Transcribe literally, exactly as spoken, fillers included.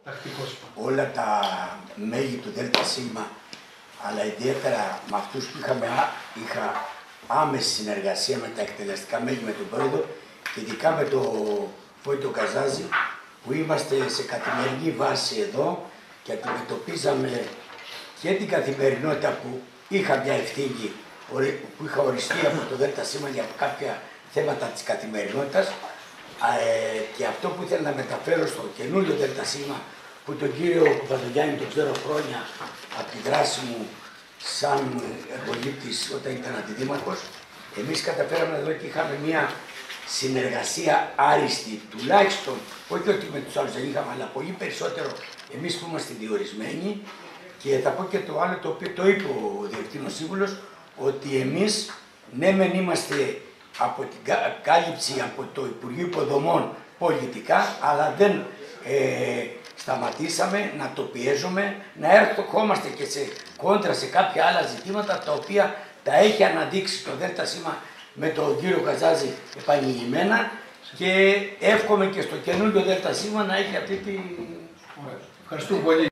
Τακτικός. Όλα τα μέλη του ΔΣ, αλλά ιδιαίτερα με αυτούς που είχαμε, είχα άμεση συνεργασία με τα εκτελεστικά μέλη, με τον πρόεδρο και ειδικά με τον Φώτιο Καζάζη, που είμαστε σε καθημερινή βάση εδώ και αντιμετωπίζαμε και την καθημερινότητα που είχα μια ευθύνη που είχα οριστεί από το ΔΣ για κάποια θέματα της καθημερινότητας, ε, και αυτό που ήθελα να μεταφέρω στο καινούριο ΔΣ, που τον κύριο Παπαδογιάννη τον ξέρω χρόνια από τη δράση μου σαν πολίτης όταν ήταν αντιδήμαρχος, εμείς καταφέραμε εδώ και είχαμε μια συνεργασία άριστη, τουλάχιστον, όχι ότι με τους άλλους δεν είχαμε, αλλά πολύ περισσότερο εμείς που είμαστε διορισμένοι. Και θα πω και το άλλο το οποίο το είπε ο Διευθύνων Σύμβουλος, ότι εμείς ναι μεν είμαστε από την κάλυψη από το Υπουργείο Υποδομών πολιτικά, αλλά δεν ε, σταματήσαμε να το πιέζουμε, να έρχομαστε και σε κόντρα σε κάποια άλλα ζητήματα τα οποία τα έχει αναδείξει το ΔΣ με τον κύριο Καζάζη επανειλημμένα και εύχομαι και στο καινούργιο ΔΣ να έχει αυτή τη... Ευχαριστούμε πολύ.